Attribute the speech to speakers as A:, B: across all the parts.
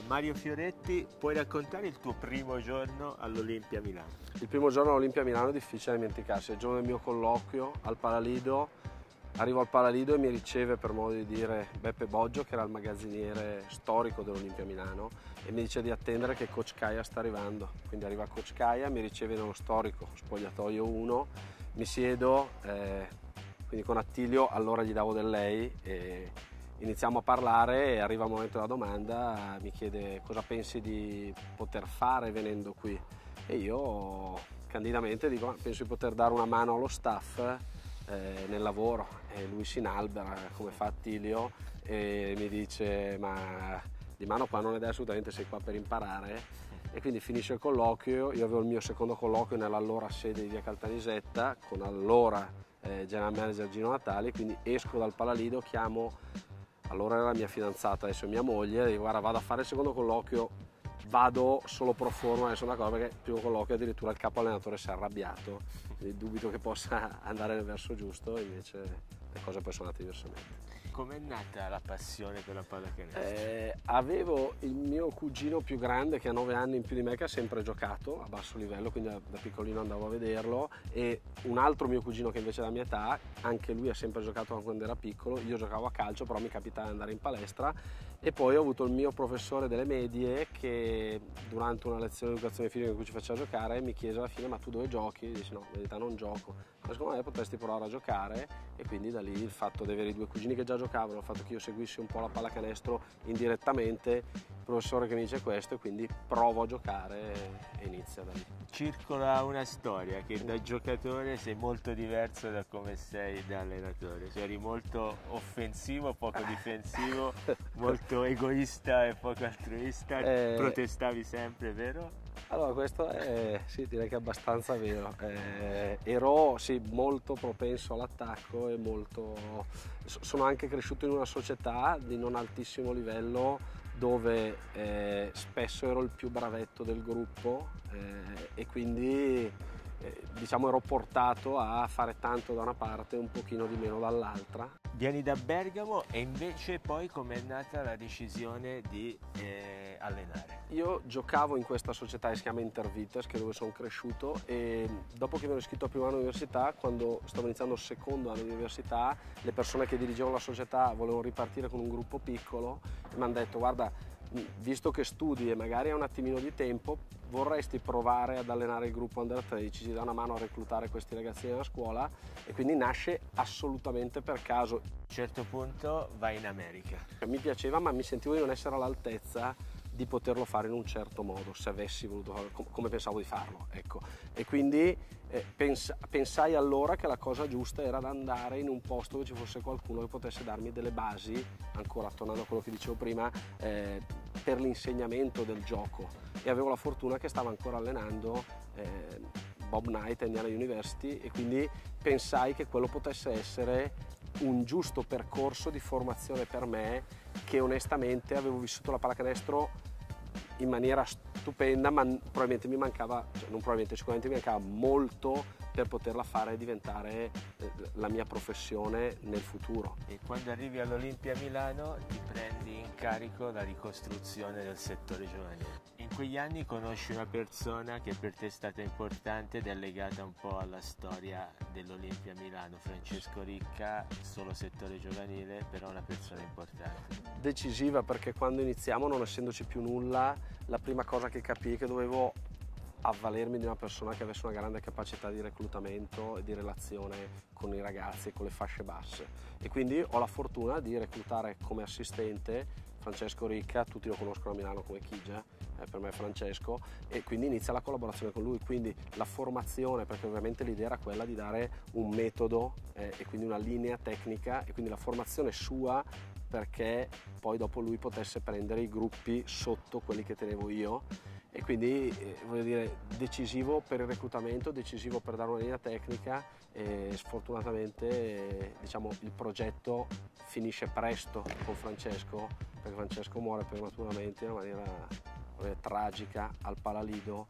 A: Mario Fioretti, puoi raccontare il tuo primo giorno all'Olimpia Milano?
B: Il primo giorno all'Olimpia Milano è difficile dimenticarsi, è il giorno del mio colloquio al Palalido. Arrivo al Palalido e mi riceve, per modo di dire, Beppe Boggio, che era il magazziniere storico dell'Olimpia Milano, e mi dice di attendere che Coach Caia sta arrivando. Quindi arriva Coach Caia, mi riceve nello storico spogliatoio 1, mi siedo, quindi con Attilio allora gli davo del lei e iniziamo a parlare e arriva il momento della domanda, mi chiede cosa pensi di poter fare venendo qui e io candidamente dico penso di poter dare una mano allo staff nel lavoro e lui si inalbera come fa Attilio e mi dice ma di mano qua non ne dai assolutamente, sei qua per imparare. E quindi finisce il colloquio, io avevo il mio secondo colloquio nell'allora sede di via Caltanissetta con allora general manager Gino Natali, quindi esco dal Palalido, chiamo, allora era la mia fidanzata, adesso è mia moglie, dico guarda vado a fare il secondo colloquio, vado solo pro forma, adesso è una cosa perché il primo colloquio addirittura il capo allenatore si è arrabbiato, quindi dubito che possa andare nel verso giusto, invece le cose poi sono andate diversamente.
A: Com'è nata la passione per la pallacanestro?
B: Avevo il mio cugino più grande che ha 9 anni in più di me che ha sempre giocato a basso livello, quindi da piccolino andavo a vederlo, e un altro mio cugino che invece è della mia età, anche lui ha sempre giocato quando era piccolo, io giocavo a calcio però mi capitava di andare in palestra, e poi ho avuto il mio professore delle medie che durante una lezione di educazione fisica in cui ci faceva giocare mi chiese alla fine ma tu dove giochi? E dici no, in verità non gioco, ma secondo me potresti provare a giocare, e quindi da lì il fatto di avere i due cugini che già giocavano, il fatto che io seguissi un po' la pallacanestro indirettamente, il professore che mi dice questo, e quindi provo a giocare e inizia da lì.
A: Circola una storia che da giocatore sei molto diverso da come sei da allenatore, cioè eri molto offensivo, poco difensivo, molto egoista e poco altruista, protestavi sempre, vero?
B: Allora questo è, sì, direi che è abbastanza vero, ero sì, molto propenso all'attacco e sono anche cresciuto in una società di non altissimo livello dove spesso ero il più bravetto del gruppo e quindi diciamo ero portato a fare tanto da una parte e un pochino di meno dall'altra.
A: Vieni da Bergamo e invece poi com'è nata la decisione di allenare?
B: Io giocavo in questa società che si chiama Intervites, che è dove sono cresciuto, e dopo che mi ero iscritto al primo anno all'università, quando stavo iniziando il secondo anno di università, le persone che dirigevano la società volevano ripartire con un gruppo piccolo e mi hanno detto guarda, visto che studi e magari hai un attimino di tempo, vorresti provare ad allenare il gruppo Under 13, ci dà una mano a reclutare questi ragazzini alla scuola, e quindi nasce assolutamente per caso.
A: A un certo punto vai in America.
B: Mi piaceva, ma mi sentivo di non essere all'altezza di poterlo fare in un certo modo, se avessi voluto farlo, come pensavo di farlo, ecco. E quindi pensai allora che la cosa giusta era ad andare in un posto dove ci fosse qualcuno che potesse darmi delle basi, ancora tornando a quello che dicevo prima, per l'insegnamento del gioco, e avevo la fortuna che stava ancora allenando Bob Knight a Indiana University, e quindi pensai che quello potesse essere un giusto percorso di formazione per me, che onestamente avevo vissuto la pallacanestro in maniera stupenda, ma probabilmente mi mancava, cioè non probabilmente, sicuramente mi mancava molto per poterla fare diventare la mia professione nel futuro.
A: E quando arrivi all'Olimpia Milano ti prendi in carico la ricostruzione del settore giovanile. In quegli anni conosci una persona che per te è stata importante ed è legata un po' alla storia dell'Olimpia Milano, Francesco Ricca, solo settore giovanile, però una persona importante.
B: Decisiva, perché quando iniziamo, non essendoci più nulla, la prima cosa che capii è che dovevo avvalermi di una persona che avesse una grande capacità di reclutamento e di relazione con i ragazzi e con le fasce basse, e quindi ho la fortuna di reclutare come assistente Francesco Ricca, tutti lo conoscono a Milano come Chigia, per me è Francesco, e quindi inizia la collaborazione con lui, quindi la formazione, perché ovviamente l'idea era quella di dare un metodo e quindi una linea tecnica, e quindi la formazione sua perché poi dopo lui potesse prendere i gruppi sotto quelli che tenevo io, e quindi voglio dire, decisivo per il reclutamento, decisivo per dare una linea tecnica, e sfortunatamente diciamo il progetto finisce presto con Francesco, perché Francesco muore prematuramente in una maniera tragica al Palalido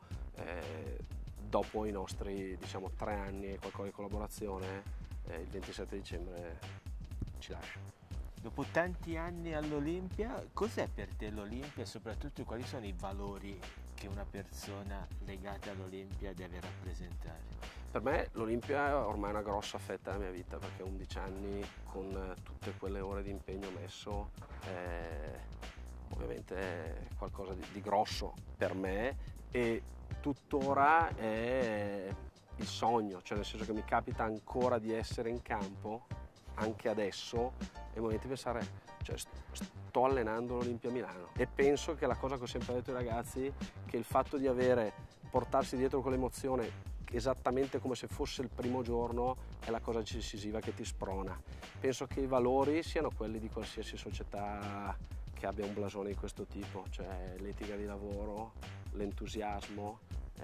B: dopo i nostri diciamo 3 anni e qualcosa di collaborazione, il 27 dicembre ci lascia.
A: Dopo tanti anni all'Olimpia, cos'è per te l'Olimpia e soprattutto quali sono i valori che una persona legata all'Olimpia deve rappresentare?
B: Per me l'Olimpia è ormai una grossa fetta della mia vita, perché 11 anni con tutte quelle ore di impegno messo, ovviamente è qualcosa di grosso per me, e tuttora è il sogno, cioè nel senso che mi capita ancora di essere in campo, anche adesso, e il momento di pensare, cioè sto allenando l'Olimpia Milano, e penso che la cosa che ho sempre detto ai ragazzi, che il fatto di portarsi dietro quell'emozione esattamente come se fosse il primo giorno è la cosa decisiva che ti sprona. Penso che i valori siano quelli di qualsiasi società che abbia un blasone di questo tipo, cioè l'etica di lavoro, l'entusiasmo,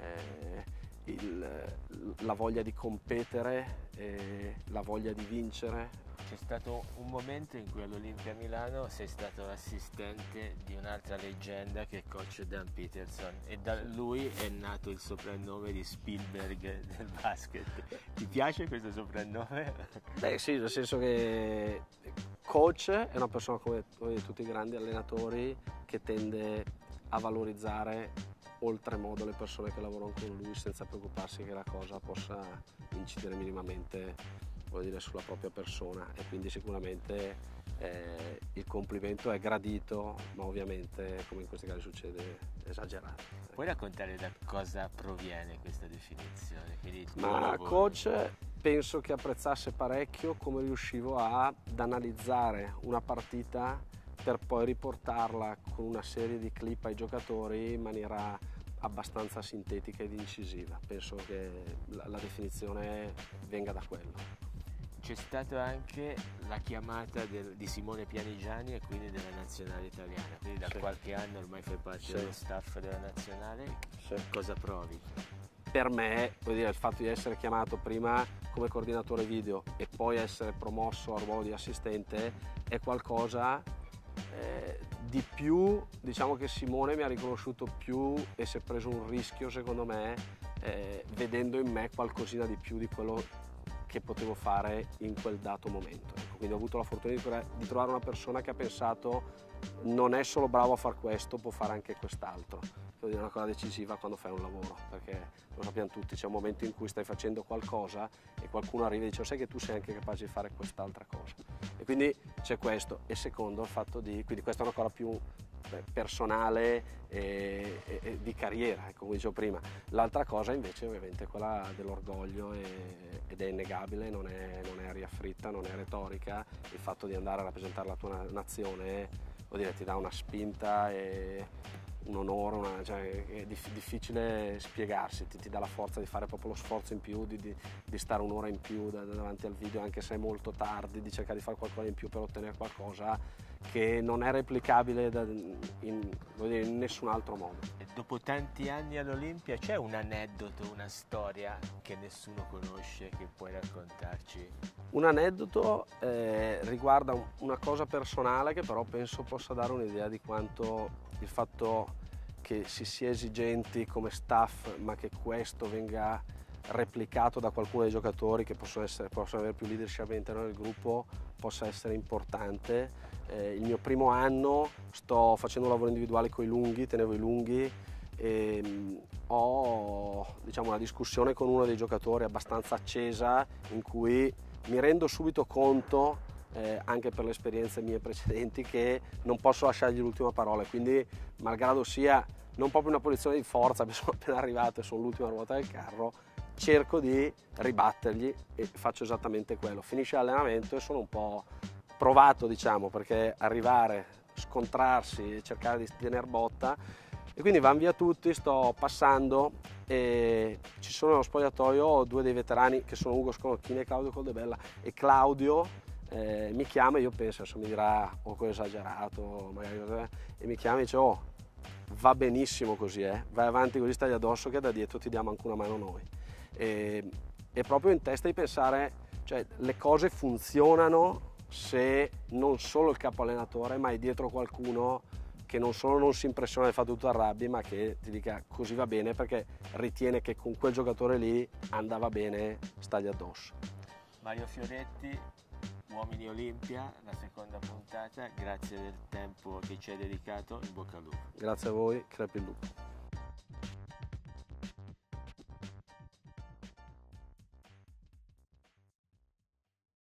B: la voglia di competere, la voglia di vincere.
A: C'è stato un momento in cui all'Olimpia Milano sei stato l'assistente di un'altra leggenda che è coach Dan Peterson, e da lui è nato il soprannome di Spielberg del basket. Ti piace questo soprannome?
B: Beh sì, nel senso che coach è una persona come tutti i grandi allenatori che tende a valorizzare oltremodo le persone che lavorano con lui senza preoccuparsi che la cosa possa incidere minimamente, vuol dire, sulla propria persona, e quindi sicuramente il complimento è gradito, ma ovviamente, come in questi casi succede, esagerato.
A: Puoi raccontare da cosa proviene questa definizione?
B: Ma coach penso che apprezzasse parecchio come riuscivo ad analizzare una partita per poi riportarla con una serie di clip ai giocatori in maniera abbastanza sintetica ed incisiva. Penso che la definizione venga da quello.
A: C'è stata anche la chiamata di Simone Pianigiani e quindi della nazionale italiana, quindi da qualche anno ormai fai parte dello staff della nazionale. Cosa provi?
B: Per me, vuol dire, il fatto di essere chiamato prima come coordinatore video e poi essere promosso al ruolo di assistente è qualcosa di più. Diciamo che Simone mi ha riconosciuto più e si è preso un rischio, secondo me, vedendo in me qualcosina di più di quello che potevo fare in quel dato momento. Quindi ho avuto la fortuna di trovare una persona che ha pensato: non è solo bravo a fare questo, può fare anche quest'altro. Vuol dire, una cosa decisiva quando fai un lavoro, perché lo sappiamo tutti, c'è un momento in cui stai facendo qualcosa e qualcuno arriva e dice: sai che tu sei anche capace di fare quest'altra cosa. E quindi c'è questo. E secondo, il fatto quindi questa è una cosa più personale e di carriera, come dicevo prima. L'altra cosa invece ovviamente è quella dell'orgoglio, ed è innegabile, non è aria fritta, non è retorica. Il fatto di andare a rappresentare la tua nazione, vuol dire, ti dà una spinta e un onore, cioè è difficile spiegarsi, ti dà la forza di fare proprio lo sforzo in più, di stare un'ora in più davanti al video, anche se è molto tardi, di cercare di fare qualcosa in più per ottenere qualcosa che non è replicabile in nessun altro modo.
A: E dopo tanti anni all'Olimpia c'è un aneddoto, una storia che nessuno conosce, che puoi raccontarci?
B: Un aneddoto riguarda una cosa personale che però penso possa dare un'idea di quanto il fatto che si sia esigenti come staff, ma che questo venga replicato da qualcuno dei giocatori che possono avere più leadership all'interno del gruppo, possa essere importante. Il mio primo anno sto facendo un lavoro individuale con i lunghi, tenevo i lunghi, e ho, diciamo, una discussione con uno dei giocatori abbastanza accesa, in cui mi rendo subito conto, anche per le esperienze mie precedenti, che non posso lasciargli l'ultima parola, quindi malgrado sia non proprio una posizione di forza, perché sono appena arrivato e sono l'ultima ruota del carro, cerco di ribattergli e faccio esattamente quello. Finisce l'allenamento e sono un po' provato, diciamo, perché arrivare, scontrarsi e cercare di tenere botta, e quindi van via tutti, sto passando e ci sono nello spogliatoio due dei veterani che sono Ugo Sconocchini e Claudio Coldebella, e Claudio mi chiama, e io penso, adesso mi dirà o che ho esagerato magari, e mi chiama e dice: oh, va benissimo così, vai avanti così, stai addosso che da dietro ti diamo anche una mano noi. E proprio in testa di pensare, cioè, le cose funzionano se non solo il capo allenatore, ma è dietro qualcuno che non solo non si impressiona del fatto che tu arrabbi, ma che ti dica così va bene, perché ritiene che con quel giocatore lì andava bene, stagli addosso.
A: Mario Fioretti, Uomini Olimpia, la seconda puntata. Grazie del tempo che ci hai dedicato, in bocca al lupo.
B: Grazie a voi, crepi il lupo.